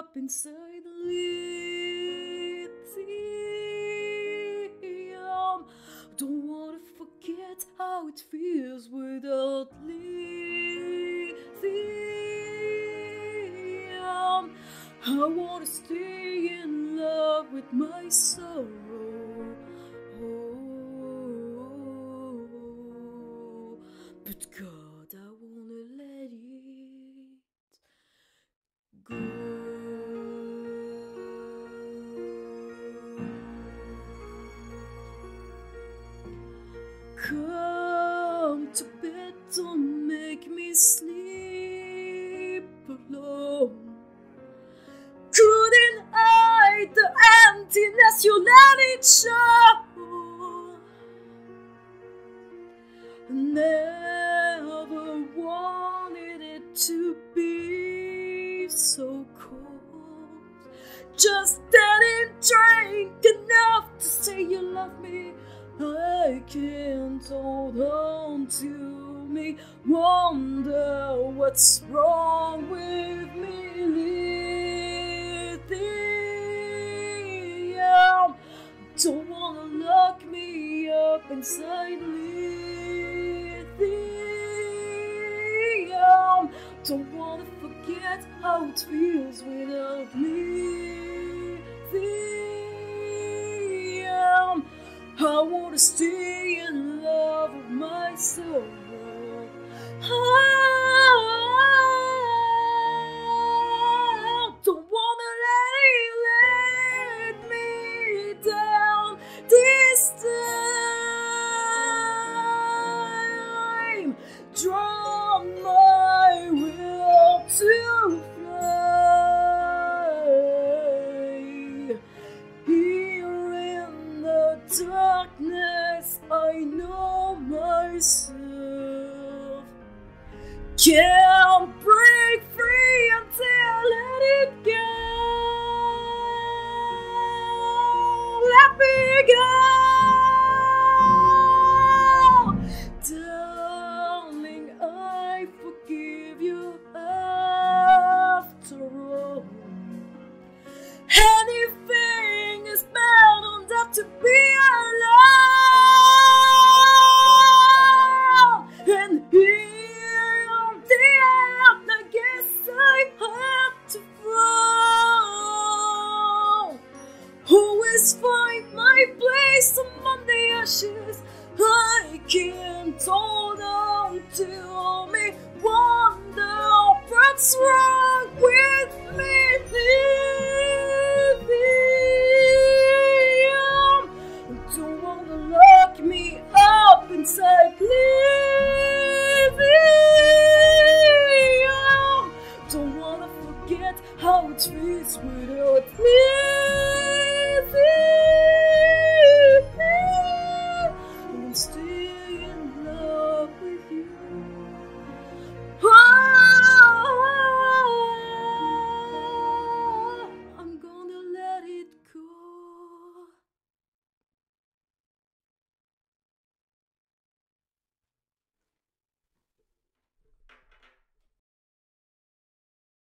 up inside lithium. Don't wanna forget how it feels without lithium. I wanna stay in love with my sorrow. But God, I wanna let it go. Come to bed, don't make me sleep alone. Couldn't hide the emptiness you let it show. Never wanted it to be so cold. Just didn't drink enough to say you love me. I can't hold on to me. Wonder what's wrong with me. Lithium. Don't wanna lock me up inside lithium. Don't wanna forget how it feels without lithium. I wanna stay in love with my soul. Don't wanna let me down this time. Draw my will to fly. Here in the darkness, I know myself can't break free until I let it go. Let me go, darling. I forgive you after all. Anything is bound up to be alone. And here on the end, I guess I had to fall. Always find my place among the ashes. I can't hold on to me. Wonder what's wrong with me. Don't wanna lock me up inside lithium. Don't wanna forget how it feels without lithium.